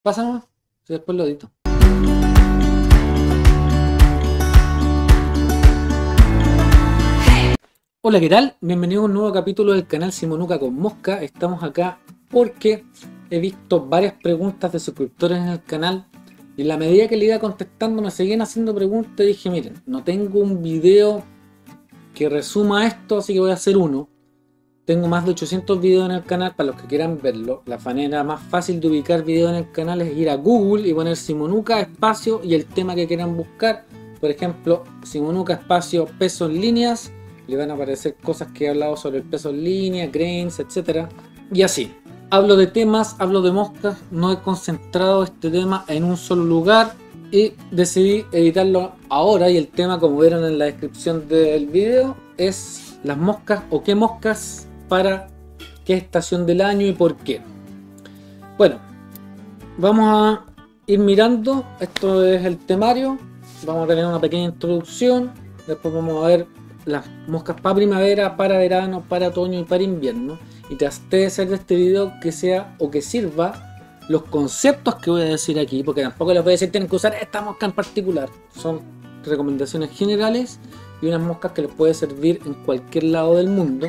Pasa nomás, si después lo edito. Hola, ¿qué tal? Bienvenido a un nuevo capítulo del canal Simonuca con Mosca. Estamos acá porque he visto varias preguntas de suscriptores en el canal y en la medida que le iba contestando me seguían haciendo preguntas y dije, miren, no tengo un video que resuma esto, así que voy a hacer uno. Tengo más de 800 videos en el canal para los que quieran verlo. La manera más fácil de ubicar videos en el canal es ir a Google y poner Simonuca espacio y el tema que quieran buscar. Por ejemplo, Simonuca espacio peso en líneas. Le van a aparecer cosas que he hablado sobre el peso en línea, grains, etc. Y así. Hablo de temas, hablo de moscas. No he concentrado este tema en un solo lugar y decidí editarlo ahora. Y el tema, como vieron en la descripción del video, es las moscas o qué moscas para qué estación del año y por qué. Bueno, vamos a ir mirando. Esto es el temario. Vamos a tener una pequeña introducción. Después vamos a ver las moscas para primavera, para verano, para otoño y para invierno. Y traté de hacer de este video que sea o que sirva los conceptos que voy a decir aquí, porque tampoco les voy a decir tienen que usar esta mosca en particular. Son recomendaciones generales y unas moscas que les puede servir en cualquier lado del mundo.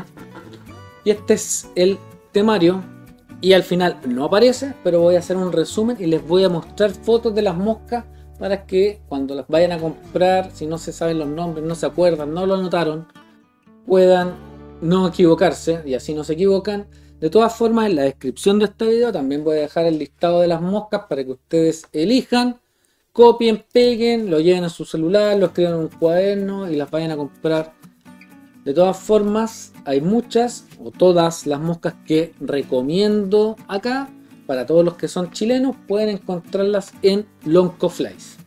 Y este es el temario. Y al final no aparece, pero voy a hacer un resumen y les voy a mostrar fotos de las moscas para que cuando las vayan a comprar, si no se saben los nombres, no se acuerdan, no lo anotaron, puedan no equivocarse y así no se equivocan. De todas formas, en la descripción de este video también voy a dejar el listado de las moscas para que ustedes elijan, copien, peguen, lo lleven a su celular, lo escriban en un cuaderno y las vayan a comprar. De todas formas, hay muchas o todas las moscas que recomiendo acá. Para todos los que son chilenos, pueden encontrarlas en Loncoflies.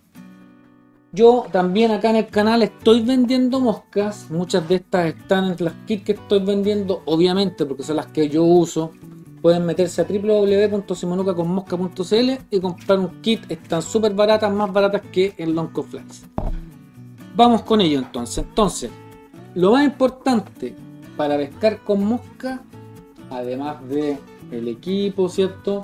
Yo también acá en el canal estoy vendiendo moscas. Muchas de estas están en las kits que estoy vendiendo, obviamente, porque son las que yo uso. Pueden meterse a www.simonucaconmosca.cl y comprar un kit. Están súper baratas, más baratas que en Loncoflies. Vamos con ello entonces. Lo más importante para pescar con mosca, además de el equipo, ¿cierto?,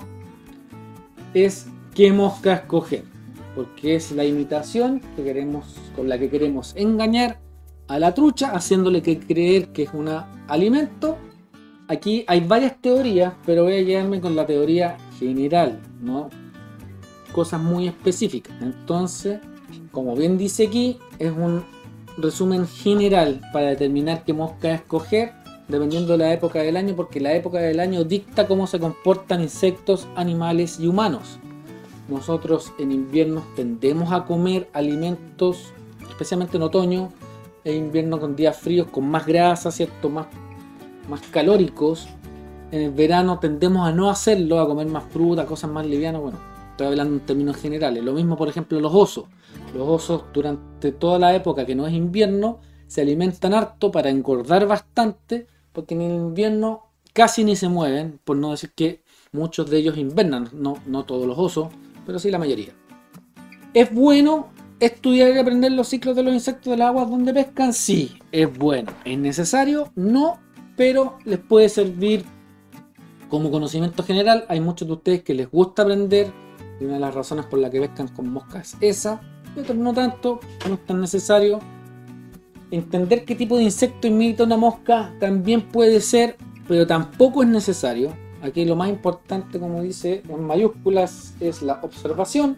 es qué mosca escoger, porque es la imitación que queremos, con la que queremos engañar a la trucha, haciéndole que creer que es un alimento. Aquí hay varias teorías, pero voy a quedarme con la teoría general, ¿no? Cosas muy específicas. Entonces, como bien dice aquí, es un resumen general para determinar qué mosca escoger, dependiendo de la época del año, porque la época del año dicta cómo se comportan insectos, animales y humanos. Nosotros en invierno tendemos a comer alimentos, especialmente en otoño e invierno, con días fríos, con más grasa, ¿cierto?, más calóricos. En el verano tendemos a no hacerlo, a comer más fruta, cosas más livianas. Bueno, estoy hablando en términos generales. Lo mismo, por ejemplo, los osos. Los osos durante toda la época que no es invierno se alimentan harto para engordar bastante, porque en el invierno casi ni se mueven, por no decir que muchos de ellos invernan, no todos los osos, pero sí la mayoría. ¿Es bueno estudiar y aprender los ciclos de los insectos de las aguas donde pescan? Sí, es bueno. ¿Es necesario? No, pero les puede servir como conocimiento general. Hay muchos de ustedes que les gusta aprender y una de las razones por la que pescan con moscas es esa, pero no tanto, no es tan necesario. Entender qué tipo de insecto imita una mosca también puede ser, pero tampoco es necesario. Aquí lo más importante, como dice en mayúsculas, es la observación.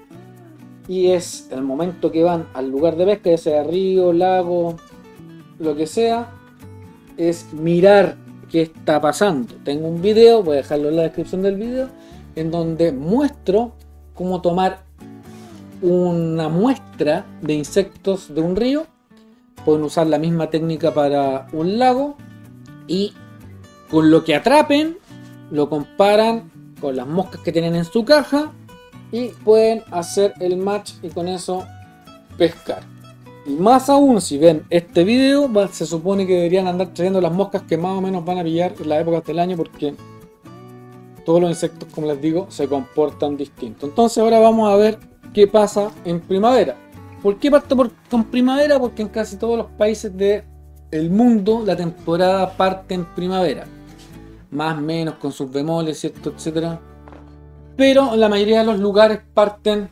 Y es el momento que van al lugar de pesca, ya sea río, lago, lo que sea, es mirar qué está pasando. Tengo un video, voy a dejarlo en la descripción del video, en donde muestro cómo tomar una muestra de insectos de un río. Pueden usar la misma técnica para un lago y con lo que atrapen lo comparan con las moscas que tienen en su caja y pueden hacer el match y con eso pescar. Y más aún, si ven este video, se supone que deberían andar trayendo las moscas que más o menos van a pillar en las épocas del año, porque todos los insectos, como les digo, se comportan distintos. Entonces ahora vamos a ver qué pasa en primavera. ¿Por qué parto con primavera? Porque en casi todos los países del mundo la temporada parte en primavera. Más o menos con sus bemoles, ¿cierto?, etcétera. pero la mayoría de los lugares parten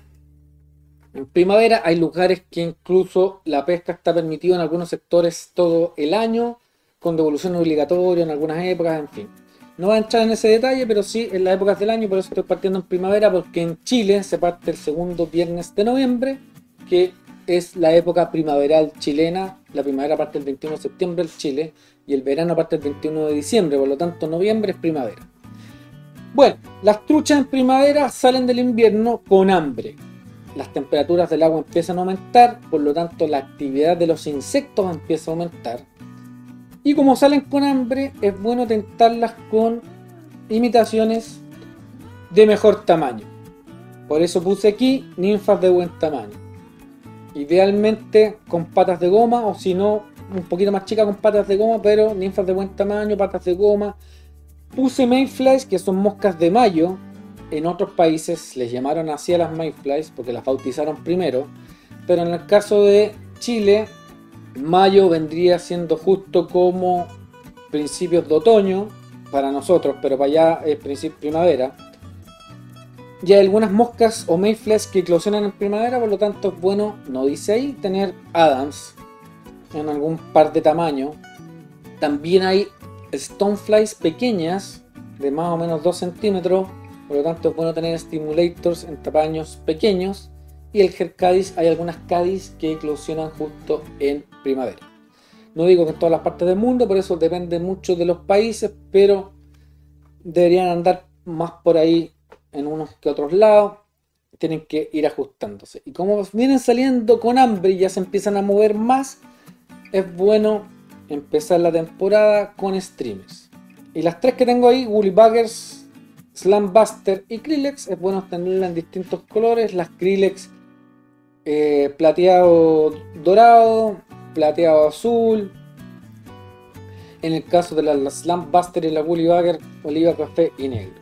en primavera. Hay lugares que incluso la pesca está permitida en algunos sectores todo el año, con devolución obligatoria en algunas épocas, en fin. No voy a entrar en ese detalle, pero sí en las épocas del año, por eso estoy partiendo en primavera, porque en Chile se parte el segundo viernes de noviembre, que es la época primaveral chilena. La primavera parte el 21 de septiembre en Chile y el verano parte el 21 de diciembre, por lo tanto noviembre es primavera. Bueno, las truchas en primavera salen del invierno con hambre. Las temperaturas del agua empiezan a aumentar, por lo tanto la actividad de los insectos empieza a aumentar. Y como salen con hambre, es bueno tentarlas con imitaciones de mejor tamaño. Por eso puse aquí ninfas de buen tamaño. Idealmente con patas de goma, o si no, un poquito más chica con patas de goma, pero ninfas de buen tamaño, patas de goma. Puse mayflies, que son moscas de mayo. En otros países les llamaron así a las mayflies porque las bautizaron primero, pero en el caso de Chile, mayo vendría siendo justo como principios de otoño para nosotros, pero para allá es primavera. Y hay algunas moscas o mayflies que eclosionan en primavera, por lo tanto es bueno, no dice ahí, tener Adams en algún par de tamaño. También hay stoneflies pequeñas de más o menos 2 centímetros, por lo tanto es bueno tener stimulators en tamaños pequeños. Y el Hercadis, hay algunas Cadis que eclosionan justo en primavera. No digo que en todas las partes del mundo, por eso depende mucho de los países, pero deberían andar más por ahí en unos que otros lados. Tienen que ir ajustándose. Y como vienen saliendo con hambre y ya se empiezan a mover más, es bueno empezar la temporada con streamers. Y las tres que tengo ahí, Woollybuggers, Slambuster y Krillex, es bueno tenerlas en distintos colores. Las Krillex plateado dorado, plateado azul. En el caso de la Slambuster y la Woollybuger, oliva, café y negro.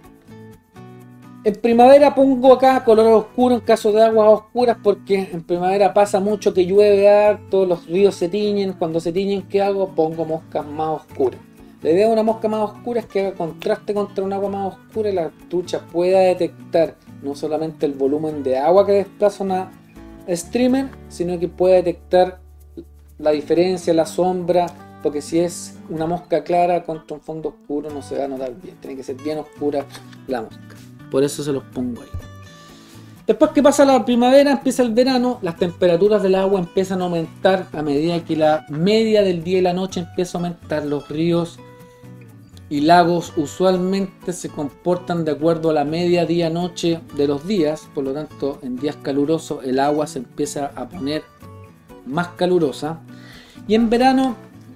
En primavera pongo acá colores oscuros en caso de aguas oscuras, porque en primavera pasa mucho que llueve harto, los ríos se tiñen. Cuando se tiñen, ¿qué hago? Pongo moscas más oscuras. La idea de una mosca más oscura es que haga contraste contra un agua más oscura y la trucha pueda detectar no solamente el volumen de agua que desplaza una streamer, sino que pueda detectar la diferencia, la sombra, porque si es una mosca clara contra un fondo oscuro no se va a notar bien, tiene que ser bien oscura la mosca. Por eso se los pongo ahí. Después que pasa la primavera, empieza el verano, las temperaturas del agua empiezan a aumentar a medida que la media del día y la noche empieza a aumentar. Los ríos y lagos usualmente se comportan de acuerdo a la media día-noche de los días, por lo tanto en días calurosos el agua se empieza a poner más calurosa. Y en verano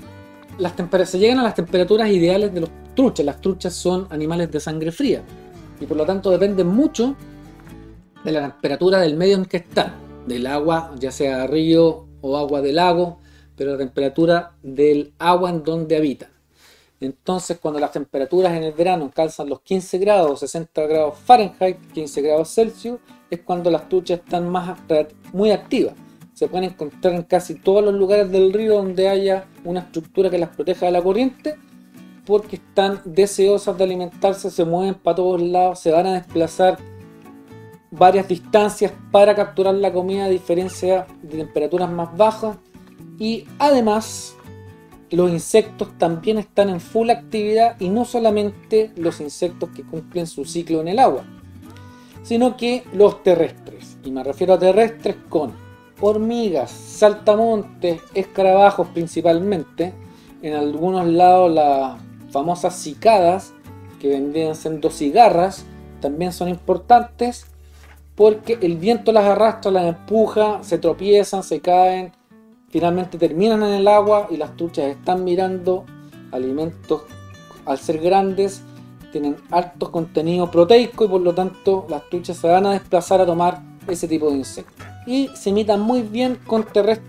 se llegan a las temperaturas ideales de los truchas. Las truchas son animales de sangre fría y por lo tanto dependen mucho de la temperatura del medio en que están, del agua, ya sea río o agua de lago, pero la temperatura del agua en donde habitan. Entonces cuando las temperaturas en el verano alcanzan los 15 grados, 60 grados Fahrenheit, 15 grados Celsius, es cuando las truchas están muy activas. Se pueden encontrar en casi todos los lugares del río donde haya una estructura que las proteja de la corriente, porque están deseosas de alimentarse, se mueven para todos lados, se van a desplazar varias distancias para capturar la comida a diferencia de temperaturas más bajas. Y además los insectos también están en full actividad, y no solamente los insectos que cumplen su ciclo en el agua, sino que los terrestres. Y me refiero a terrestres con hormigas, saltamontes, escarabajos principalmente. En algunos lados las famosas cicadas, que vendrían siendo cigarras, también son importantes porque el viento las arrastra, las empuja, se tropiezan, se caen, finalmente terminan en el agua y las truchas están mirando alimentos. Al ser grandes tienen alto contenido proteico y por lo tanto las truchas se van a desplazar a tomar ese tipo de insectos. Y se imitan muy bien con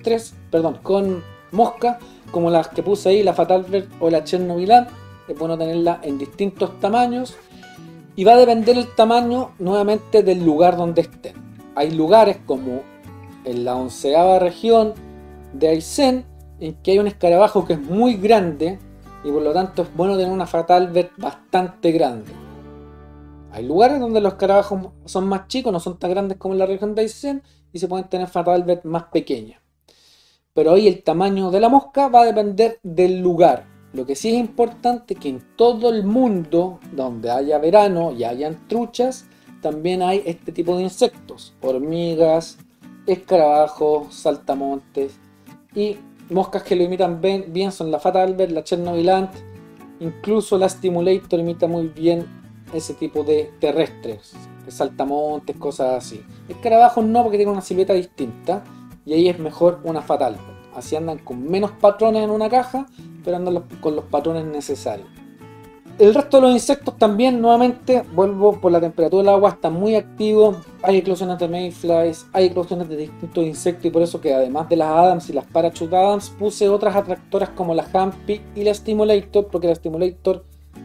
con moscas como las que puse ahí, la Fatalbert o la Chernobylan. Es bueno tenerla en distintos tamaños y va a depender el tamaño nuevamente del lugar donde estén. Hay lugares como en la 11ª región de Aysén en que hay un escarabajo que es muy grande y por lo tanto es bueno tener una Fatalbert bastante grande. Hay lugares donde los escarabajos son más chicos, no son tan grandes como en la región de Aysén, y se pueden tener fatalbed más pequeñas. Pero ahí el tamaño de la mosca va a depender del lugar. Lo que sí es importante es que en todo el mundo donde haya verano y hayan truchas, también hay este tipo de insectos: hormigas, escarabajos, saltamontes, y moscas que lo imitan bien son la fatalbed, la Chernobyl ant, incluso la stimulator imita muy bien ese tipo de terrestres, de saltamontes, cosas así. Escarabajos no, porque tienen una silueta distinta, y ahí es mejor una fatalbed. Así andan con menos patrones en una caja, pero andan con los patrones necesarios. El resto de los insectos también, nuevamente, vuelvo por la temperatura del agua, están muy activos. Hay eclosiones de mayflies, hay eclosiones de distintos insectos, y por eso que además de las Adams y las Parachute Adams, puse otras atractoras como la Hampy y la Stimulator, porque la Stimulator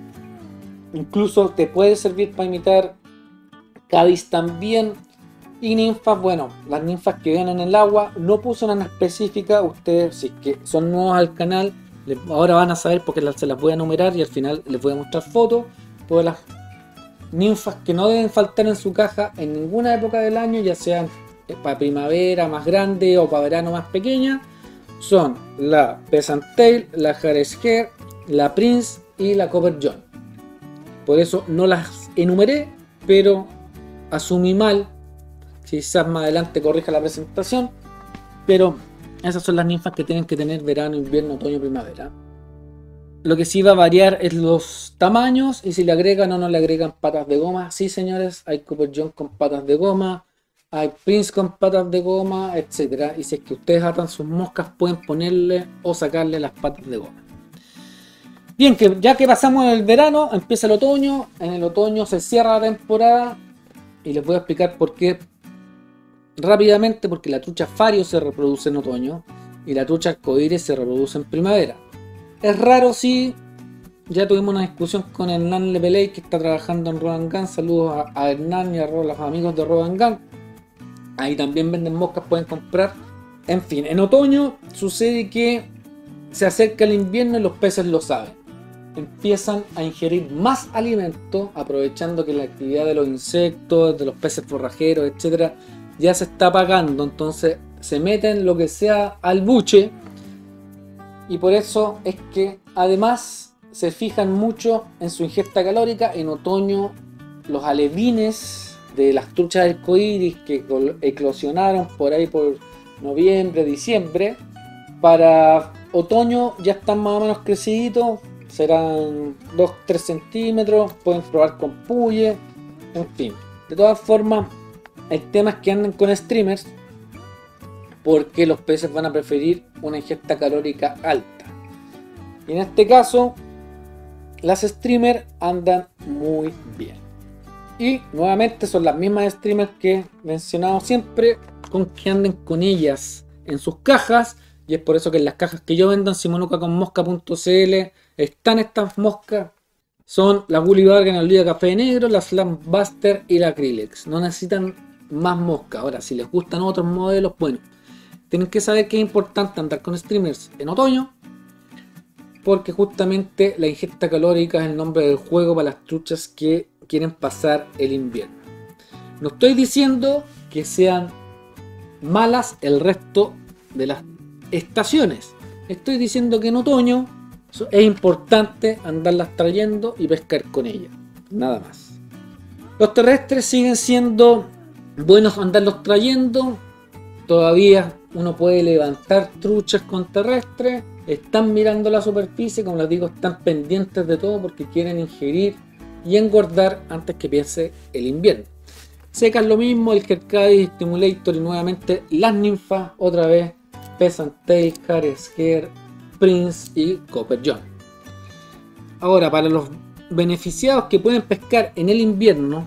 incluso te puede servir para imitar Cádiz también. Y ninfas, bueno, las ninfas que ven en el agua, no puse una específica. Ustedes, si es que son nuevos al canal, ahora van a saber porque se las voy a enumerar y al final les voy a mostrar fotos. Todas las ninfas que no deben faltar en su caja en ninguna época del año, ya sean para primavera más grande o para verano más pequeña, son la Peasant Tail, la Harris Hair, la Prince y la Copper John. Por eso no las enumeré, pero asumí mal. Quizás más adelante corrija la presentación, pero esas son las ninfas que tienen que tener verano, invierno, otoño, primavera. Lo que sí va a variar es los tamaños, y si le agregan o no le agregan patas de goma. Sí, señores, hay Copper John con patas de goma, hay Prince con patas de goma, etc. Y si es que ustedes atan sus moscas, pueden ponerle o sacarle las patas de goma. Bien, que ya que pasamos el verano, empieza el otoño. En el otoño se cierra la temporada, y les voy a explicar por qué rápidamente. Porque la trucha fario se reproduce en otoño y la trucha arcoíris se reproduce en primavera. Es raro, sí. Ya tuvimos una discusión con Hernán Lepeley, que está trabajando en Rodan Gun. Saludos a Hernán y a los amigos de Rodan Gun. Ahí también venden moscas, pueden comprar. En fin, en otoño sucede que se acerca el invierno y los peces lo saben. Empiezan a ingerir más alimento, aprovechando que la actividad de los insectos, de los peces forrajeros, etcétera, ya se está apagando. Entonces se meten lo que sea al buche, y por eso es que además se fijan mucho en su ingesta calórica. En otoño los alevines de las truchas arcoíris que eclosionaron por ahí por noviembre, diciembre, para otoño ya están más o menos creciditos, serán 2-3 centímetros, pueden probar con puye, en fin. De todas formas, el tema es que anden con streamers, porque los peces van a preferir una ingesta calórica alta. Y en este caso, las streamers andan muy bien. Y nuevamente son las mismas streamers que he mencionado siempre, con que anden con ellas en sus cajas. Y es por eso que en las cajas que yo vendo en simonucaconmosca.cl están estas moscas. Son la Bully Bargain, la Oliva Café Negro, la Slam Buster y la Acrylex. No necesitan más mosca. Ahora, si les gustan otros modelos, bueno, tienen que saber que es importante andar con streamers en otoño, porque justamente la ingesta calórica es el nombre del juego para las truchas que quieren pasar el invierno. No estoy diciendo que sean malas el resto de las estaciones. Estoy diciendo que en otoño es importante andarlas trayendo y pescar con ellas. Nada más. Los terrestres siguen siendo buenos andarlos trayendo. Todavía uno puede levantar truchas con terrestres. Están mirando la superficie, como les digo, están pendientes de todo porque quieren ingerir y engordar antes que piense el invierno. Secas lo mismo, el Kerkadis, Stimulator y nuevamente las ninfas, otra vez Peasant Tail, Harris Hair, Prince y Copper John. Ahora, para los beneficiados que pueden pescar en el invierno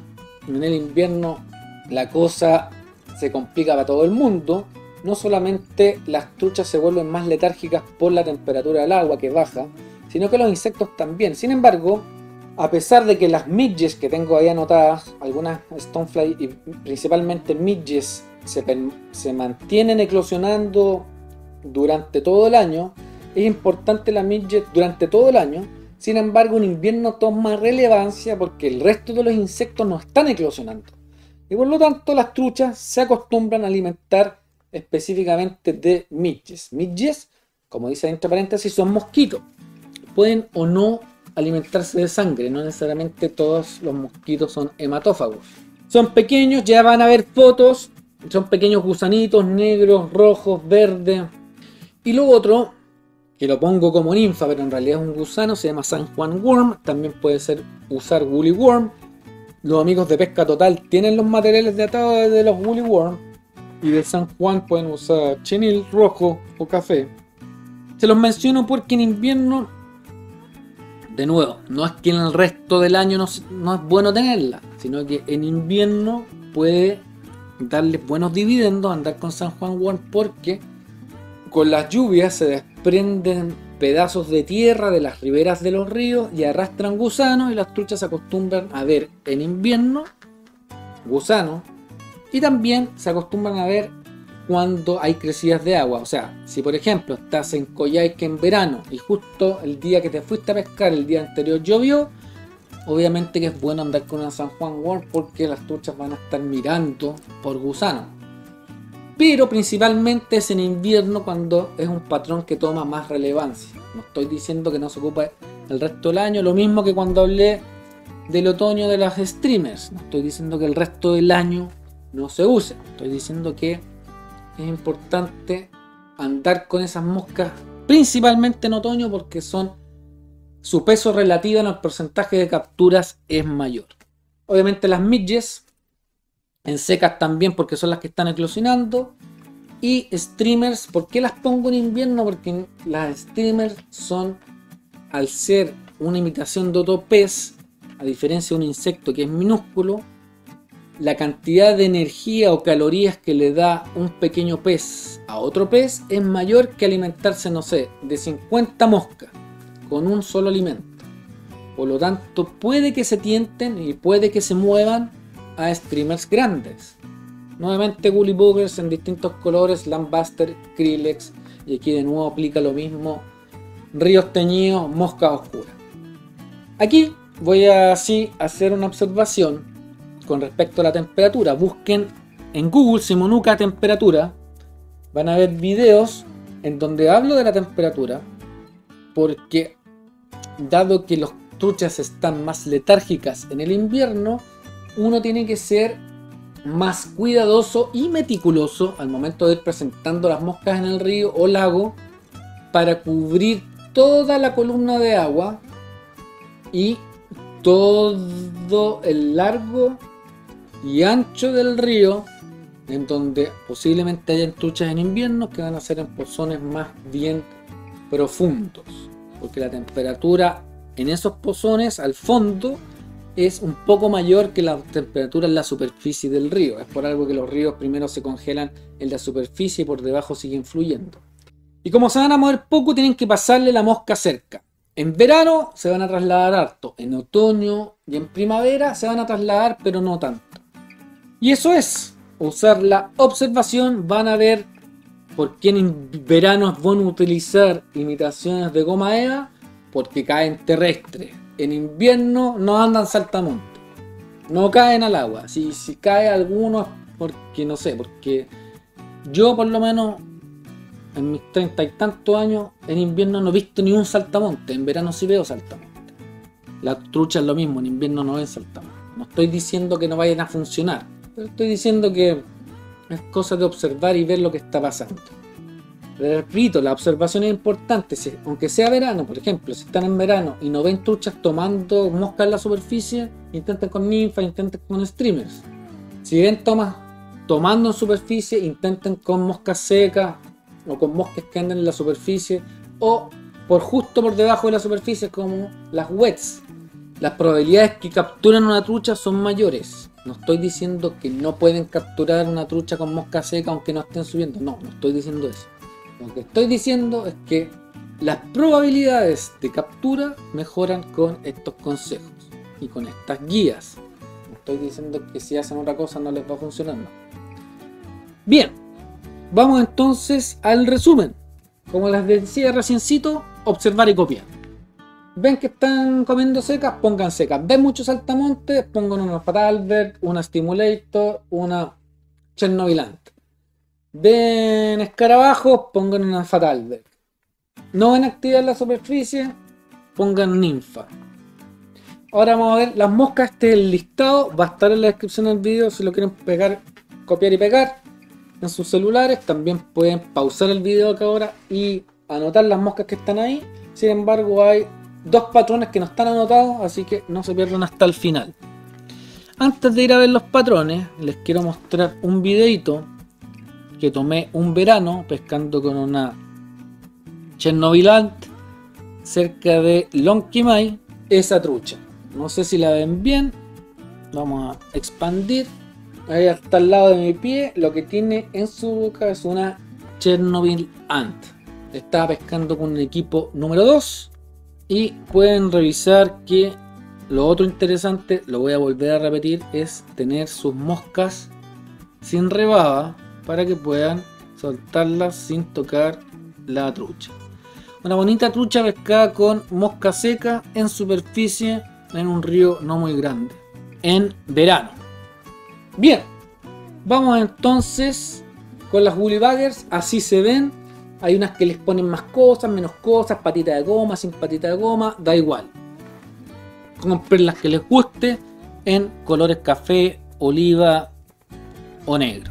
la cosa se complica para todo el mundo. No solamente las truchas se vuelven más letárgicas por la temperatura del agua que baja, sino que los insectos también. Sin embargo, a pesar de que las midges que tengo ahí anotadas, algunas stonefly y principalmente midges, se mantienen eclosionando durante todo el año, es importante la midget durante todo el año. Sin embargo, en invierno toma relevancia porque el resto de los insectos no están eclosionando. Y por lo tanto, las truchas se acostumbran a alimentar específicamente de midges. Midges, como dice entre paréntesis, son mosquitos. Pueden o no alimentarse de sangre, no necesariamente todos los mosquitos son hematófagos. Son pequeños, ya van a ver fotos, son pequeños gusanitos negros, rojos, verdes. Y lo otro, que lo pongo como ninfa, pero en realidad es un gusano, se llama San Juan Worm, también puede ser usar Woolly Worm. Los amigos de Pesca Total tienen los materiales de atado de los Woolly Worm, y de San Juan pueden usar chenil rojo o café. Se los menciono porque en invierno, de nuevo, no es que en el resto del año no es bueno tenerla, sino que en invierno puede darles buenos dividendos andar con San Juan Worm, porque con las lluvias se desprenden pedazos de tierra de las riberas de los ríos y arrastran gusanos, y las truchas se acostumbran a ver en invierno gusanos, y también se acostumbran a ver cuando hay crecidas de agua. O sea, si por ejemplo estás en Coyhaique en verano y justo el día que te fuiste a pescar, el día anterior llovió, obviamente que es bueno andar con una San Juan Worm porque las truchas van a estar mirando por gusanos. Pero principalmente es en invierno cuando es un patrón que toma más relevancia. No estoy diciendo que no se ocupe el resto del año, lo mismo que cuando hablé del otoño de las streamers. No estoy diciendo que el resto del año no se use, estoy diciendo que es importante andar con esas moscas principalmente en otoño porque su peso relativo en el porcentaje de capturas es mayor. Obviamente las midges en secas también porque son las que están eclosionando, y streamers. ¿Por qué las pongo en invierno? Porque las streamers son, al ser una imitación de otro pez, a diferencia de un insecto que es minúsculo, la cantidad de energía o calorías que le da un pequeño pez a otro pez es mayor que alimentarse, no sé, de 50 moscas con un solo alimento. Por lo tanto, puede que se tienten y puede que se muevan a streamers grandes. Nuevamente Woolly Buggers en distintos colores, Landbuster, Krillex, y aquí de nuevo aplica lo mismo, ríos teñidos, moscas oscuras. Aquí voy a así hacer una observación con respecto a la temperatura. Busquen en Google Simonuca temperatura, van a ver videos en donde hablo de la temperatura, porque dado que los truchas están más letárgicas en el invierno, uno tiene que ser más cuidadoso y meticuloso al momento de ir presentando las moscas en el río o lago para cubrir toda la columna de agua y todo el largo y ancho del río, en donde posiblemente hayan truchas en invierno que van a ser en pozones más bien profundos, porque la temperatura en esos pozones al fondo es un poco mayor que la temperatura en la superficie del río. Es por algo que los ríos primero se congelan en la superficie y por debajo siguen fluyendo. Y como se van a mover poco, tienen que pasarle la mosca cerca. En verano se van a trasladar harto, en otoño y en primavera se van a trasladar, pero no tanto. Y eso es usar la observación. Van a ver por qué en verano es bueno utilizar imitaciones de goma eva, porque caen terrestres. En invierno no andan saltamontes, no caen al agua. Si cae alguno, porque no sé, porque yo por lo menos en mis 30 y tantos años en invierno no he visto ni un saltamonte. En verano sí veo saltamonte. La trucha es lo mismo, en invierno no ven saltamonte. No estoy diciendo que no vayan a funcionar, pero estoy diciendo que es cosa de observar y ver lo que está pasando. Repito, la observación es importante. Aunque sea verano, por ejemplo, si están en verano y no ven truchas tomando moscas en la superficie, intenten con ninfas, intenten con streamers. Si ven tomas tomando en superficie, intenten con moscas secas o con moscas que andan en la superficie o justo por debajo de la superficie, como las wets. Las probabilidades que capturen una trucha son mayores. No estoy diciendo que no pueden capturar una trucha con mosca seca aunque no estén subiendo. No estoy diciendo eso. Lo que estoy diciendo es que las probabilidades de captura mejoran con estos consejos y con estas guías. No estoy diciendo que si hacen otra cosa no les va a funcionar, no. Bien, vamos entonces al resumen. Como les decía reciencito, observar y copiar. ven que están comiendo secas, pongan secas. Ven muchos saltamontes, pongan una Fatalberg, una Stimulator, una Chernobylant. Ven escarabajos, pongan una Fatalberg. No ven actividad en la superficie, pongan ninfa. Ahora vamos a ver las moscas. Este es el listado, va a estar en la descripción del video si lo quieren pegar, copiar y pegar en sus celulares. También pueden pausar el video acá ahora y anotar las moscas que están ahí. Sin embargo, hay dos patrones que no están anotados, así que no se pierdan hasta el final. Antes de ir a ver los patrones, les quiero mostrar un videito que tomé un verano pescando con una Chernobylant cerca de Lonquimay, esa trucha. No sé si la ven bien. Vamos a expandir. Ahí hasta al lado de mi pie, lo que tiene en su boca es una Chernobyl Ant. Estaba pescando con un equipo número 2 y pueden revisar que lo otro interesante, lo voy a volver a repetir, es tener sus moscas sin rebaba para que puedan soltarlas sin tocar la trucha. Una bonita trucha pescada con mosca seca en superficie en un río no muy grande en verano. Bien, vamos entonces con las Woolly Buggers. Así se ven. Hay unas que les ponen más cosas, menos cosas, patita de goma, sin patita de goma, da igual. Compren las que les guste en colores café, oliva o negro.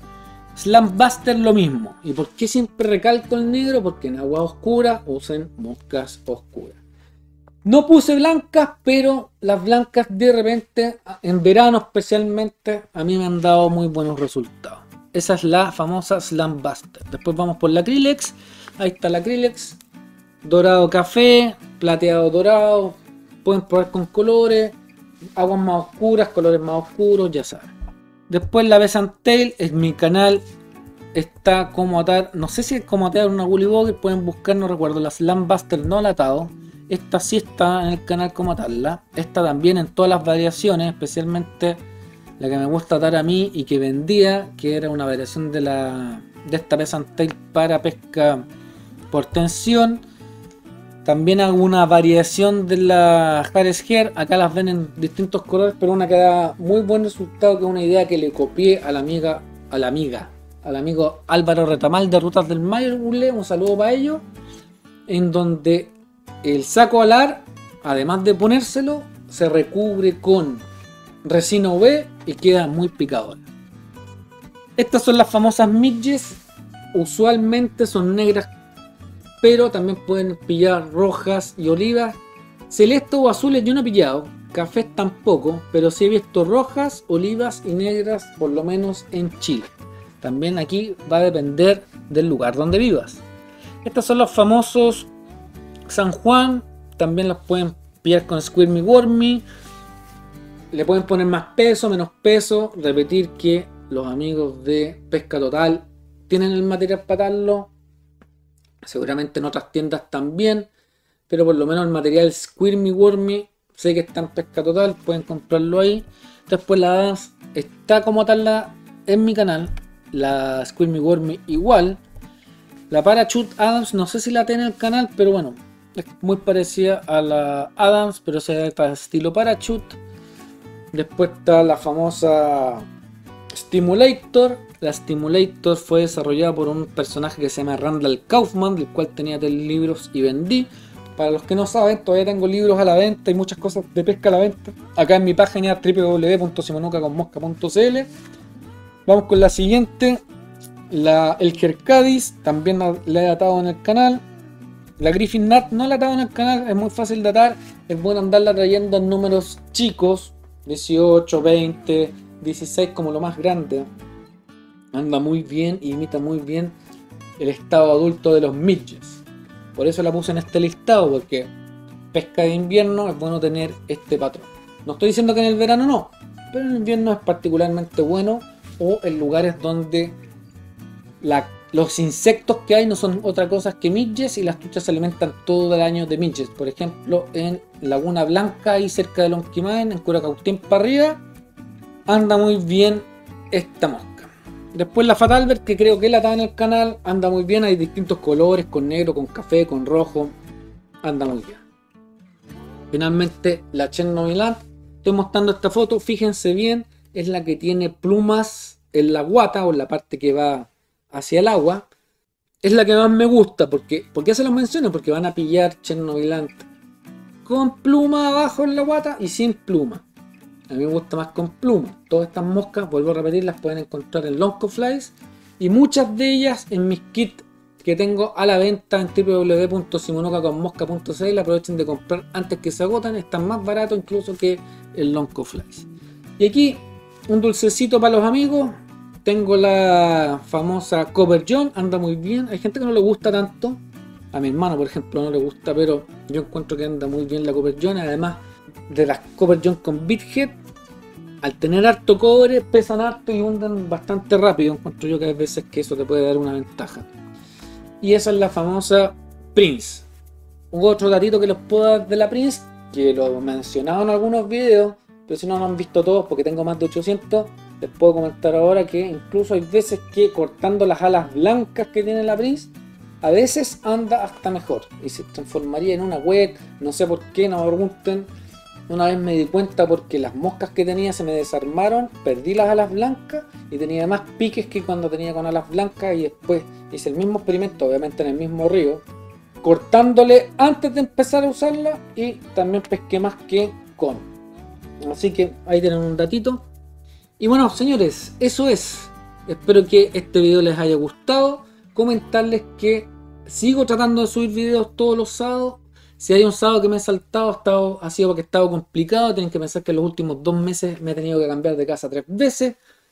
Slambuster lo mismo. ¿Y por qué siempre recalco el negro? Porque en agua oscura usen moscas oscuras. No puse blancas, pero las blancas de repente, en verano especialmente, a mí me han dado muy buenos resultados. Esa es la famosa Slambuster. Después vamos por la Acrylex. Ahí está la Acrylex. Dorado café, plateado dorado. Pueden probar con colores. Aguas más oscuras, colores más oscuros, ya saben. Después la Bessantail. En mi canal está cómo atar. No sé si es cómo atar una Woolly Bugger. Pueden buscar, no recuerdo. La Slambuster no la he atado. Esta sí está en el canal cómo atarla. Esta también en todas las variaciones. Especialmente la que me gusta atar a mí y que vendía, que era una variación de esta Bessantail para pesca por tensión. También hago una variación de la Harris Hair. Acá las ven en distintos colores, pero una que da muy buen resultado, que es una idea que le copié al amigo Álvaro Retamal de Rutas del Maule. Un saludo para ellos. En donde el saco alar, además de ponérselo, se recubre con resina UV y queda muy picadora. Estas son las famosas midges. Usualmente son negras, pero también pueden pillar rojas y olivas. Celeste o azules yo no he pillado, cafés tampoco, pero sí he visto rojas, olivas y negras, por lo menos en Chile. También aquí va a depender del lugar donde vivas. Estos son los famosos San Juan. También las pueden pillar con Squirmy Wormy. Le pueden poner más peso, menos peso. Repetir que los amigos de Pesca Total tienen el material para darlo. Seguramente en otras tiendas también. Pero por lo menos el material Squirmy Wormy sé que está en Pesca Total. Pueden comprarlo ahí. Después la Adams está como tal en mi canal. La Squirmy Wormy igual. La Parachute Adams no sé si la tiene en el canal, pero bueno, es muy parecida a la Adams, pero se da estilo Parachute. Después está la famosa Stimulator. La Stimulator fue desarrollada por un personaje que se llama Randall Kaufman, del cual tenía 3 libros y vendí. Para los que no saben, todavía tengo libros a la venta y muchas cosas de pesca a la venta. Acá en mi página www.simonucaconmosca.cl. Vamos con la siguiente. El Kerkadis, también la he atado en el canal. La Griffin Nut no la he atado en el canal, es muy fácil de atar. Es bueno andarla trayendo en números chicos, 18, 20, 16 como lo más grande. Anda muy bien y imita muy bien el estado adulto de los midges. Por eso la puse en este listado, porque pesca de invierno es bueno tener este patrón. No estoy diciendo que en el verano no, pero en el invierno es particularmente bueno, o en lugares donde los insectos que hay no son otra cosa que midges y las truchas se alimentan todo el año de midges. Por ejemplo, en Laguna Blanca y cerca de Lonquimay, en Curacautín para arriba, anda muy bien esta mosca. Después la Fatalberg, que creo que la está en el canal, anda muy bien. Hay distintos colores, con negro, con café, con rojo, anda muy bien. Finalmente la Chernobyland. Estoy mostrando esta foto, fíjense bien, es la que tiene plumas en la guata o en la parte que va hacia el agua. Es la que más me gusta, ¿por qué se los menciono? Porque van a pillar Chernobyland con pluma abajo en la guata y sin pluma. A mí me gusta más con pluma. Todas estas moscas, vuelvo a repetir, las pueden encontrar en Loncoflies y muchas de ellas en mis kits que tengo a la venta en www.simonucaconmosca.cl. Aprovechen de comprar antes que se agotan, están más baratos incluso que el Loncoflies. Y aquí un dulcecito para los amigos. Tengo la famosa Copper John, anda muy bien. Hay gente que no le gusta tanto. A mi hermano, por ejemplo, no le gusta, pero yo encuentro que anda muy bien la Copper John. Además de las Copper John con Bithead, al tener harto cobre, pesan harto y hunden bastante rápido. Encuentro yo que hay veces que eso te puede dar una ventaja. Y esa es la famosa Prince. Otro datito que les puedo dar de la Prince, que lo he mencionado en algunos videos, pero si no lo han visto todos porque tengo más de 800, les puedo comentar ahora que incluso hay veces que cortando las alas blancas que tiene la Prince, a veces anda hasta mejor y se transformaría en una web, no sé por qué, no me pregunten. Una vez me di cuenta porque las moscas que tenía se me desarmaron, perdí las alas blancas y tenía más piques que cuando tenía con alas blancas, y después hice el mismo experimento, obviamente en el mismo río, cortándole antes de empezar a usarla y también pesqué más que con. Así que ahí tienen un datito. Y bueno, señores, eso es. Espero que este video les haya gustado. Comentarles que sigo tratando de subir videos todos los sábados. Si hay un sábado que me he saltado, ha sido porque he estado complicado. Tienen que pensar que en los últimos 2 meses me he tenido que cambiar de casa 3 veces.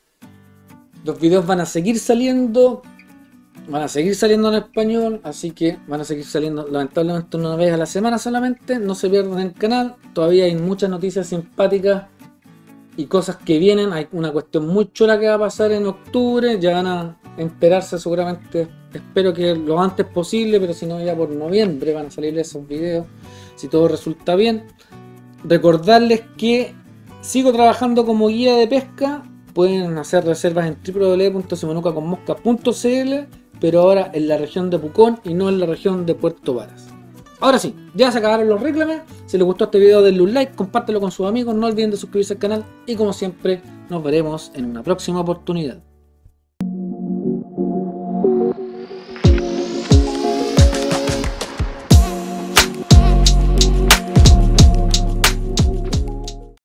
Los videos van a seguir saliendo. Van a seguir saliendo en español. Así que van a seguir saliendo lamentablemente una vez a la semana solamente. No se pierdan el canal. Todavía hay muchas noticias simpáticas y cosas que vienen. Hay una cuestión muy chula que va a pasar en octubre. Ya van a enterarse seguramente. Espero que lo antes posible, pero si no ya por noviembre van a salir esos videos, si todo resulta bien. Recordarles que sigo trabajando como guía de pesca. Pueden hacer reservas en www.simonucaconmosca.cl, pero ahora en la región de Pucón y no en la región de Puerto Varas. Ahora sí, ya se acabaron los reclames. Si les gustó este video denle un like, compártelo con sus amigos, no olviden de suscribirse al canal y como siempre nos veremos en una próxima oportunidad.